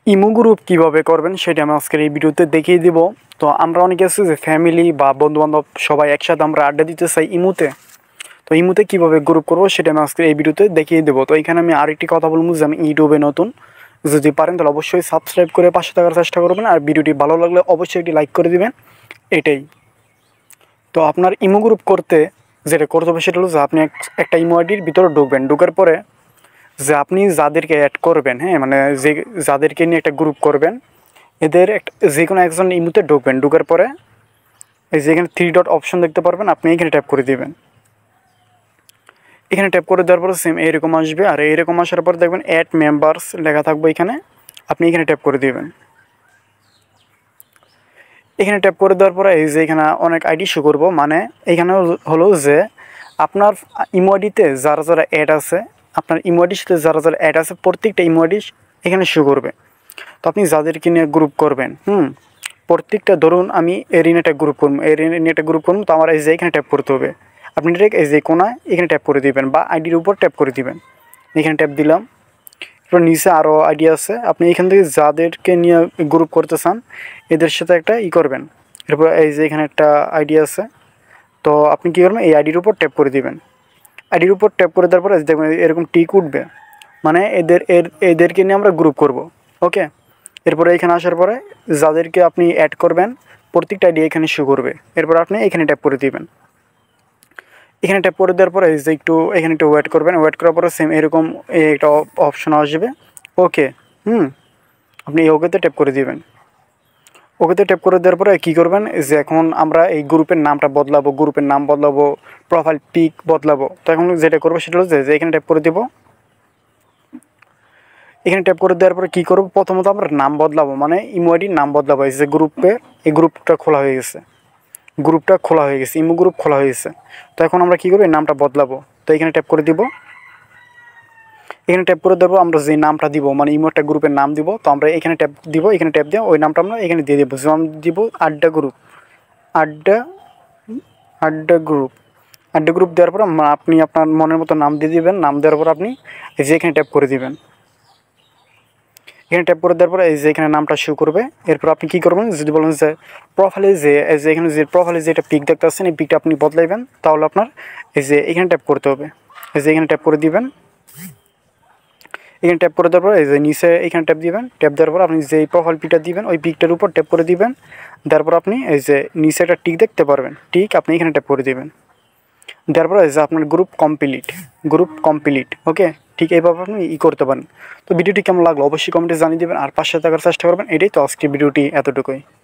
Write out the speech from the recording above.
Imo group কীভাবে করবেন সেটা আমি আজকের এই ভিডিওতে দেখিয়ে দিব। তো আমরা অনেকে আছি যে ফ্যামিলি বা বন্ধুবান্ধব সবাই একসাথে আমরা আড্ডা দিতে চাই ইমোতে। তো ইমোতে কীভাবে গ্রুপ করবো সেটা আমি আজকের এই ভিডিওতে দেখিয়ে দেবো। তো এখানে আমি আরেকটি কথা বলবো যে আমি ইউটিউবে নতুন, যদি পারেন তাহলে অবশ্যই সাবস্ক্রাইব করে পাশে থাকার চেষ্টা করবেন, আর ভিডিওটি ভালো লাগলে অবশ্যই একটি লাইক করে দিবেন। এটাই। তো আপনার ইমো গ্রুপ করতে যেটা করতে হবে সেটা হলো যে আপনি একটা ইমো আইডির ভিতরে ঢুকবেন। ঢোকার পরে যে আপনি যাদেরকে অ্যাড করবেন, হ্যাঁ, মানে যে যাদেরকে নিয়ে একটা গ্রুপ করবেন, এদের একটা যে কোনো একজন ইমোতে ঢুকবেন। ঢোকার পরে এই যে এখানে 3 ডট অপশন দেখতে পারবেন, আপনি এখানে ট্যাপ করে দিবেন। এখানে ট্যাপ করে দেওয়ার পরে সেম এরকম আসবে, আর এরকম আসার পর দেখবেন অ্যাড মেম্বার্স লেখা থাকবে এখানে, আপনি এখানে ট্যাপ করে দিবেন। এখানে ট্যাপ করে দেওয়ার পরে এই যে এখানে অনেক আইডি শো করবো, মানে এখানে হলো যে আপনার ইমো আইডিতে যারা যারা অ্যাড আছে, আপনার ইমো আইডির সাথে যারা যারা অ্যাড আছে প্রত্যেকটা ইমো আইডি এখানে শো করবে। তো আপনি যাদেরকে নিয়ে গ্রুপ করবেন, প্রত্যেকটা ধরুন আমি এরিন একটা গ্রুপ করবো, এরিন একটা গ্রুপ করবো, তো আমার এই যে এখানে ট্যাপ করতে হবে। আপনি ডিরেক্ট এই যে কোনায় এখানে ট্যাপ করে দিবেন বা আইডির উপর ট্যাপ করে দিবেন। এখানে ট্যাপ দিলাম। এরপর নিচে আরও আইডি আছে, আপনি এখান থেকে যাদেরকে নিয়ে গ্রুপ করতে চান এদের সাথে একটা করবেন। এরপর এই যে এখানে একটা আইডি আছে, তো আপনি কী করবেন, এই আইডির উপর ট্যাপ করে দিবেন। আইডির উপর ট্যাপ করে দেওয়ার পরে দেখবেন এরকম টিক উঠবে, মানে এদেরকে নিয়ে আমরা গ্রুপ করব। ওকে। এরপরে এখানে আসার পরে যাদেরকে আপনি অ্যাড করবেন প্রত্যেকটা আইডি এখানে শো করবে। এরপর আপনি এখানে ট্যাপ করে দিবেন। এখানে ট্যাপ করে দেওয়ার পরে যে এখানে একটু ওয়েট করবেন। ওয়েট করার পরে সেম এরকম একটা অপশন আসবে, ওকে। আপনি এই ওকেতে ট্যাপ করে দিবেন। ওকেতে ট্যাপ করে দেওয়ার পরে কী করবেন, যে এখন আমরা এই গ্রুপের নামটা বদলাবো, গ্রুপের নাম বদলাবো, প্রোফাইল পিক বদলাবো। তো এখন যেটা করবো সেটা হচ্ছে যে এখানে ট্যাপ করে দেবো। এখানে ট্যাপ করে দেওয়ার পরে কী করবো, প্রথমত আমরা নাম বদলাবো, মানে ইমো আইডির নাম বদলাবো। এই যে এই গ্রুপটা খোলা হয়ে গেছে, ইমো গ্রুপ খোলা হয়ে গেছে। তো এখন আমরা কী করবো, এই নামটা বদলাবো। তো এখানে ট্যাপ করে দিব। এখানে ট্যাপ করে দেবো, আমরা যে নামটা দিব, মানে ইমো একটা গ্রুপের নাম দিব, তো আমরা এখানে ট্যাপ দিব। এখানে ট্যাপ দিয়ে ওই নামটা আমরা এখানে দিয়ে দেবো। যেমন দিব আড্ডা গ্রুপ, আড্ডা আড্ডা গ্রুপ। আড্ডা গ্রুপ দেওয়ার পর আপনি আপনার মনের মতো নাম দিয়ে দিবেন। নাম দেওয়ার পর আপনি এই যে এখানে ট্যাপ করে দিবেন। এখানে ট্যাপ করে দেওয়ার পরে এই যে এখানে নামটা শো করবে। এরপর আপনি কী করবেন, যদি বলেন যে প্রোফাইলে যে এখানে যে প্রোফাইলে যে একটা পিক দেখতে পাচ্ছেন, এই পিকটা আপনি বদলাইবেন, তাহলে আপনার এই যে এখানে ট্যাপ করতে হবে। এই যে এখানে ট্যাপ করে দিবেন। এখানে ট্যাপ করে দেওয়ার পর এই যে নিচে এখানে ট্যাপ দিবেন। ট্যাপ দেওয়ার পর আপনি যে প্রোফাইল পিকটা দিবেন ওই পিকটার উপর ট্যাপ করে দিবেন। দেওয়ার পর আপনি এই যে নিচে একটা টিক দেখতে পারবেন, টিক আপনি এখানে ট্যাপ করে দিবেন। দেওয়ার পর এই যে আপনার গ্রুপ কমপ্লিট। ওকে, ঠিক এইভাবে আপনি করতে পারেন। তো ভিডিওটি কেমন লাগলো অবশ্যই কমেন্টে জানিয়ে দেবেন, আর পাশে থাকার চেষ্টা করবেন। এটাই তো আজকে ভিডিওটি এতটুকুই।